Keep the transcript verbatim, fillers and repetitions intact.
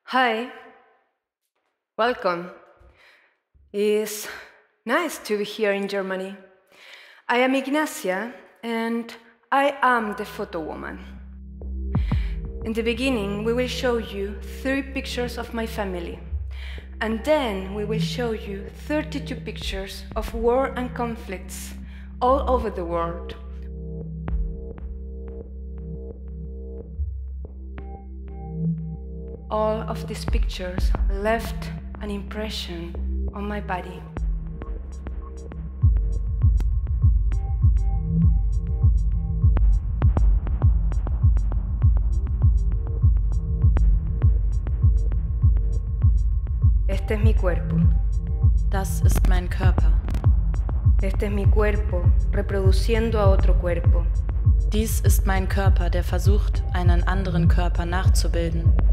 Hi, welcome. It's nice to be here in Germany. I am Ignacia and I am the photo woman. In the beginning, we will show you three pictures of my family, and then we will show you thirty-two pictures of war and conflicts all over the world. All of these pictures left an impression on my body. Este es mi cuerpo. Das ist mein Körper. Este es mi cuerpo reproduciendo a otro cuerpo. Dies ist mein Körper, der versucht, einen anderen Körper nachzubilden.